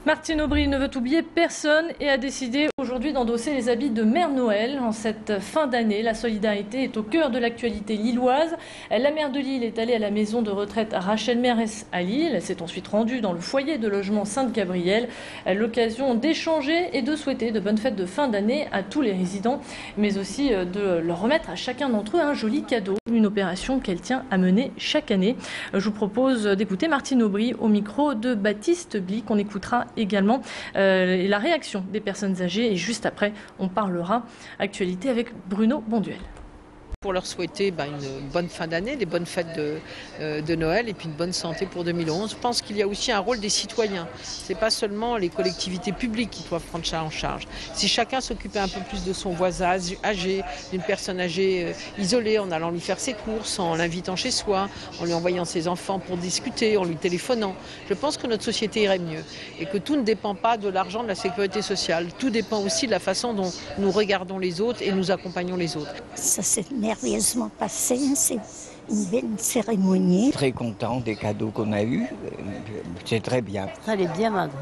Martine Aubry ne veut oublier personne et a décidé aujourd'hui d'endosser les habits de Mère Noël. En cette fin d'année, la solidarité est au cœur de l'actualité lilloise. La maire de Lille est allée à la maison de retraite Rachel Mérès à Lille. Elle s'est ensuite rendue dans le foyer de logement Sainte-Gabrielle. L'occasion d'échanger et de souhaiter de bonnes fêtes de fin d'année à tous les résidents, mais aussi de leur remettre à chacun d'entre eux un joli cadeau. Une opération qu'elle tient à mener chaque année. Je vous propose d'écouter Martine Aubry au micro de Baptiste Blic. On écoutera également la réaction des personnes âgées et juste après on parlera actualité avec Bruno Bonduel. Pour leur souhaiter une bonne fin d'année, des bonnes fêtes de Noël et puis une bonne santé pour 2011. Je pense qu'il y a aussi un rôle des citoyens. Ce n'est pas seulement les collectivités publiques qui doivent prendre ça en charge. Si chacun s'occupait un peu plus de son voisin âgé, d'une personne âgée isolée, en allant lui faire ses courses, en l'invitant chez soi, en lui envoyant ses enfants pour discuter, en lui téléphonant, je pense que notre société irait mieux. Et que tout ne dépend pas de l'argent de la sécurité sociale. Tout dépend aussi de la façon dont nous regardons les autres et nous accompagnons les autres. Ça s'est merveilleusement passé, c'est une belle cérémonie. Très content des cadeaux qu'on a eus, c'est très bien. Elle est bien, madame.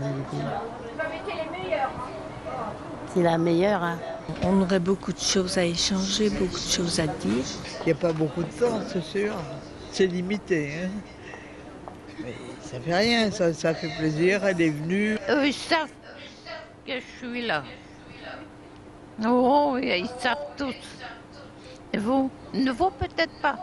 C'est la meilleure. Hein. On aurait beaucoup de choses à échanger, beaucoup de choses à dire. Il n'y a pas beaucoup de temps, c'est sûr. C'est limité. Hein. Mais ça fait rien, ça fait plaisir, elle est venue. Eux, ils savent que je suis là. Oh, ils savent tous. Et vous, ne vous peut-être pas.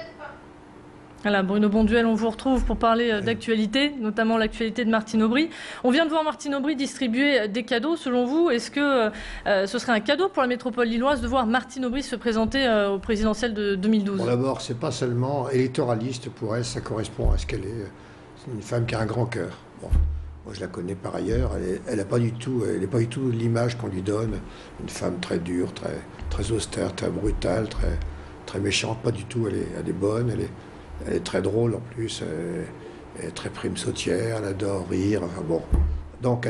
Voilà, Bruno Bonduel, on vous retrouve pour parler d'actualité, notamment l'actualité de Martine Aubry. On vient de voir Martine Aubry distribuer des cadeaux. Selon vous, est-ce que ce serait un cadeau pour la métropole lilloise de voir Martine Aubry se présenter au présidentiel de 2012 ? Bon, d'abord, c'est pas seulement électoraliste pour elle, ça correspond à ce qu'elle est. C'est une femme qui a un grand cœur. Bon, moi, je la connais par ailleurs. Elle n'est pas du tout l'image qu'on lui donne. Une femme très dure, très austère, très brutale, très méchante. Pas du tout. Elle est bonne. Elle est très drôle en plus. Elle est très prime sautière. Elle adore rire. Enfin bon. Donc elle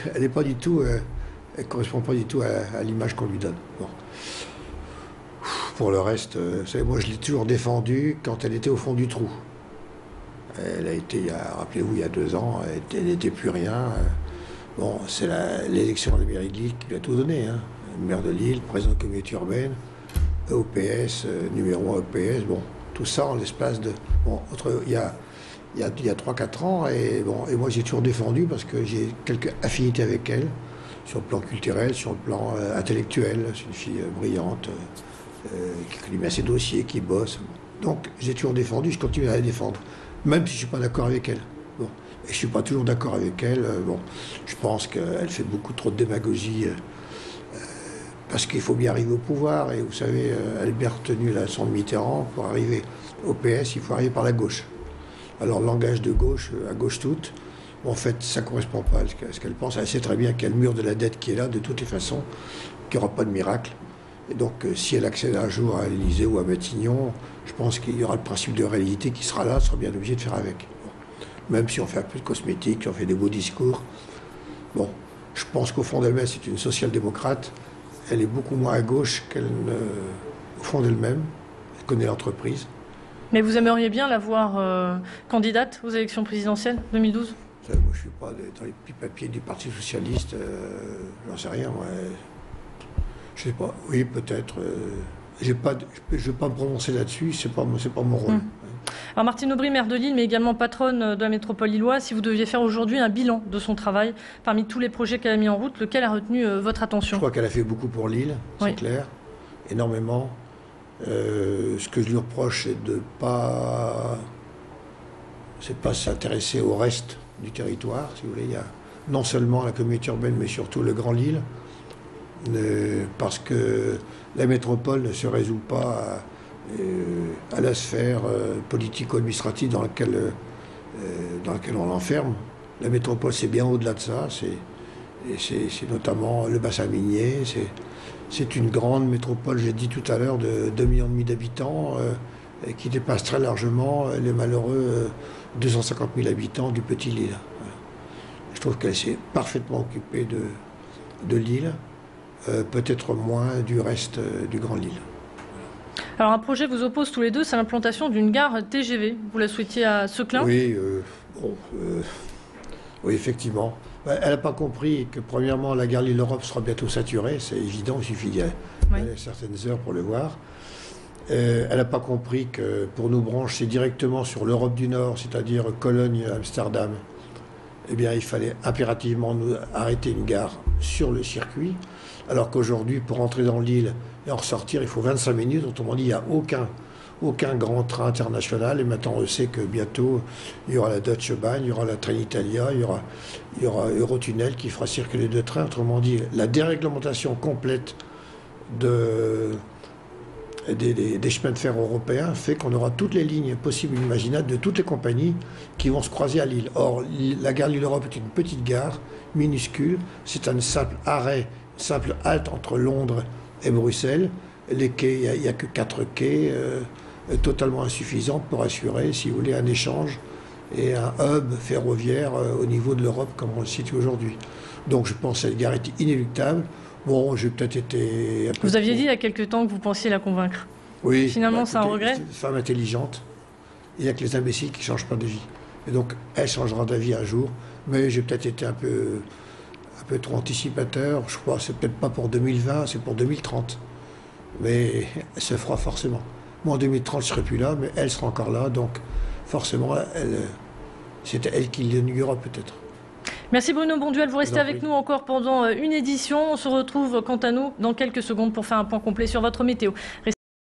correspond pas du tout à l'image qu'on lui donne. Bon. Pour le reste, moi je l'ai toujours défendue quand elle était au fond du trou. Elle a été, rappelez-vous, il y a 2 ans, elle n'était plus rien. Bon, c'est l'élection de la mairie de Lille qui lui a tout donné. Hein. Maire de Lille, président de la communauté urbaine, EOPS, numéro 1 EOPS, bon, tout ça en l'espace de... Bon, il y a 3-4 ans, et moi j'ai toujours défendu parce que j'ai quelques affinités avec elle, sur le plan culturel, sur le plan intellectuel. C'est une fille brillante, qui connaît bien ses dossiers, qui bosse. Donc j'ai toujours défendu, je continue à la défendre. Même si je ne suis pas d'accord avec elle. Bon. Et je ne suis pas toujours d'accord avec elle. Je pense qu'elle fait beaucoup trop de démagogie parce qu'il faut bien arriver au pouvoir. Et vous savez, Albert tenu la leçon de Mitterrand, pour arriver au PS, il faut arriver par la gauche. Alors, le langage de gauche, à gauche toute, en fait, ça ne correspond pas à ce qu'elle pense. Elle sait très bien qu'il y a le mur de la dette qui est là, de toutes les façons, qu'il n'y aura pas de miracle. Et donc, si elle accède un jour à l'Élysée ou à Matignon, je pense qu'il y aura le principe de réalité qui sera là, elle sera bien obligée de faire avec. Bon. Même si on fait un peu de cosmétique, si on fait des beaux discours. Bon, je pense qu'au fond d'elle-même, c'est une social-démocrate. Elle est beaucoup moins à gauche au fond d'elle-même. Elle connaît l'entreprise. Mais vous aimeriez bien la voir candidate aux élections présidentielles 2012 ? Moi, je ne suis pas dans les petits papiers du Parti socialiste. J'en sais rien, moi. Je sais pas, oui, peut-être. Je ne vais pas me prononcer là-dessus, c'est pas mon rôle. Alors Martine Aubry, maire de Lille, mais également patronne de la métropole lilloise, si vous deviez faire aujourd'hui un bilan de son travail, parmi tous les projets qu'elle a mis en route, lequel a retenu votre attention ? Je crois qu'elle a fait beaucoup pour Lille, c'est clair, énormément. Ce que je lui reproche, c'est de pas s'intéresser au reste du territoire, si vous voulez. Il y a non seulement la communauté urbaine, mais surtout le Grand Lille. Parce que la métropole ne se résout pas à la sphère politico-administrative dans laquelle on l'enferme. La métropole, c'est bien au-delà de ça. C'est notamment le bassin minier. C'est une grande métropole, j'ai dit tout à l'heure, de 2,5 millions d'habitants, qui dépasse très largement les malheureux 250 000 habitants du petit Lille. Je trouve qu'elle s'est parfaitement occupée de Lille. Peut-être moins du reste du Grand Lille. Alors un projet vous oppose tous les deux, c'est l'implantation d'une gare TGV. Vous la souhaitiez à Seclin ? Oui, oui, effectivement. Elle n'a pas compris que, premièrement, la gare Lille-Europe sera bientôt saturée. C'est évident, il suffit d'y aller certaines heures pour le voir. Elle n'a pas compris que pour nous brancher directement sur l'Europe du Nord, c'est-à-dire Cologne, Amsterdam, eh bien, il fallait impérativement nous arrêter une gare sur le circuit, alors qu'aujourd'hui, pour entrer dans l'île et en ressortir, il faut 25 minutes. Autrement dit, il n'y a aucun grand train international. Et maintenant, on sait que bientôt, il y aura la Deutsche Bahn, il y aura la Trenitalia, il y aura Eurotunnel qui fera circuler 2 trains. Autrement dit, la déréglementation complète des chemins de fer européens fait qu'on aura toutes les lignes possibles et imaginables de toutes les compagnies qui vont se croiser à Lille. Or, la gare Lille-Europe est une petite gare, minuscule. C'est un simple arrêt, une simple halte entre Londres et Bruxelles. Les quais, il n'y a que 4 quais, totalement insuffisants pour assurer, si vous voulez, un échange et un hub ferroviaire au niveau de l'Europe comme on le situe aujourd'hui. Donc je pense que cette gare était inéluctable. Bon, j'ai peut-être été... Vous aviez dit il y a quelque temps que vous pensiez la convaincre. Oui. Finalement, c'est un regret. C'est une femme intelligente. Il n'y a que les imbéciles qui ne changent pas d'avis. Et donc, elle changera d'avis un jour. Mais j'ai peut-être été un peu trop anticipateur. Je crois que c'est peut-être pas pour 2020, c'est pour 2030. Mais elle se fera forcément. Moi, en 2030, je ne serai plus là, mais elle sera encore là. Donc, forcément, c'est elle qui l'inaugurera peut-être. Merci Bruno Bonduel, vous restez avec nous encore pendant une édition. On se retrouve quant à nous dans quelques secondes pour faire un point complet sur votre météo.